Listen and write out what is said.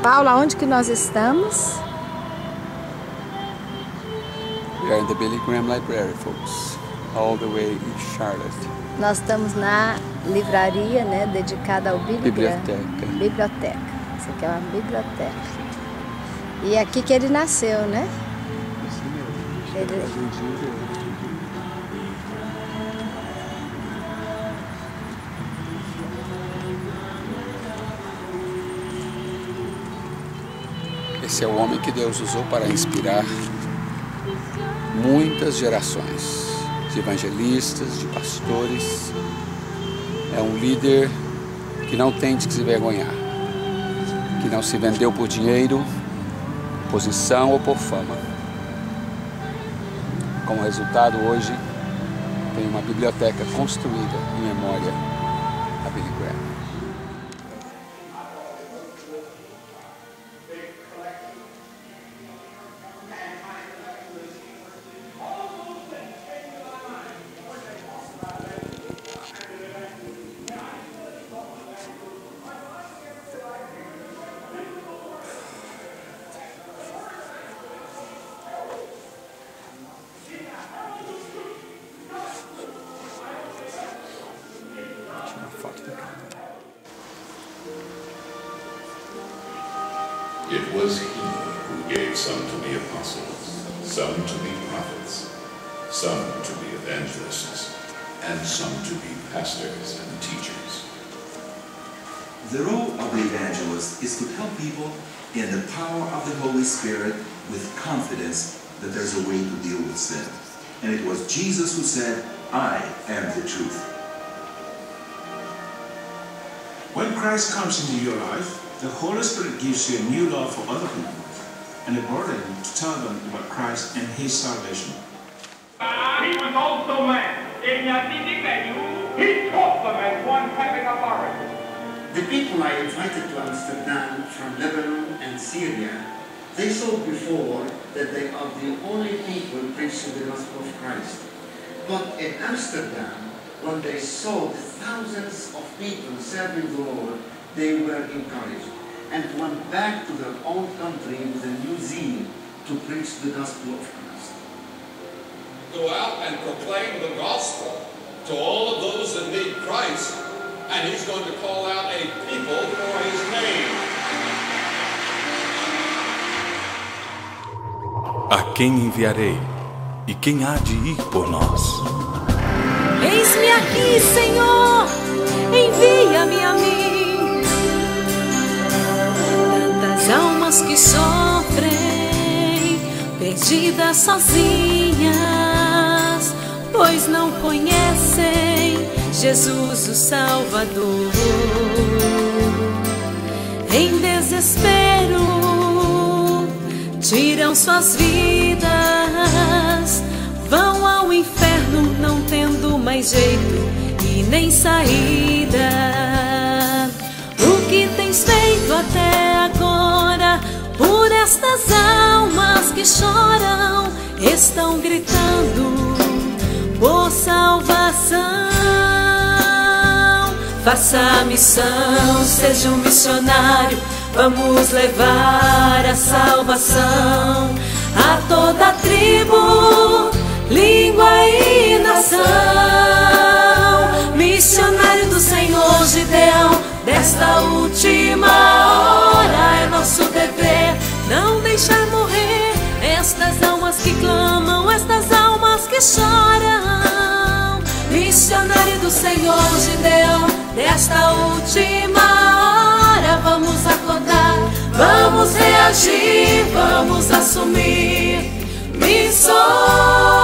Paulo, aonde que nós estamos? We are in the Billy Graham Library, folks, all the way in Charlotte. Nós estamos na livraria, né, dedicada ao Billy Graham. Biblioteca. Isso aqui é uma biblioteca. E é aqui que ele nasceu, né? Isso mesmo. Esse é o homem que Deus usou para inspirar muitas gerações de evangelistas, de pastores. É um líder que não tem de se envergonhar, que não se vendeu por dinheiro, posição ou por fama. Como resultado, hoje tem uma biblioteca construída em memória a Billy Graham. It was he who gave some to be apostles, some to be prophets, some to be evangelists, and some to be pastors and teachers. The role of the evangelist is to help people in the power of the Holy Spirit with confidence that there's a way to deal with sin. And it was Jesus who said, "I am the truth." When Christ comes into your life, the Holy Spirit gives you a new love for other people and a burden to tell them about Christ and His salvation. He was also man. He taught them as one having authority. The people I invited to Amsterdam from Lebanon and Syria, they saw before that they are the only people preaching the gospel of Christ. But in Amsterdam, when they saw the thousands of people serving the Lord, they were encouraged and went back to their own country with a new zeal to preach the gospel of Christ. Go out and proclaim the gospel to all of those that need Christ, and He's going to call out a people for His name. A quem enviarei? E quem há de ir por nós? Eis-me aqui, Senhor, envia-me a mim. Tantas almas que sofrem, perdidas sozinhas, pois não conhecem Jesus o Salvador. Em desespero, tiram suas vidas, vão ao inferno não tendo mais jeito e nem saída. O que tens feito até agora por estas almas que choram, estão gritando por salvação? Faça a missão, seja um missionário, vamos levar a salvação a toda tribo, língua e nação. Missionário do Senhor Gideão, desta última hora é nosso dever não deixar morrer estas almas que clamam, estas almas que choram. Missionário do Senhor Gideão, desta última hora vamos acordar, vamos reagir, vamos assumir missões.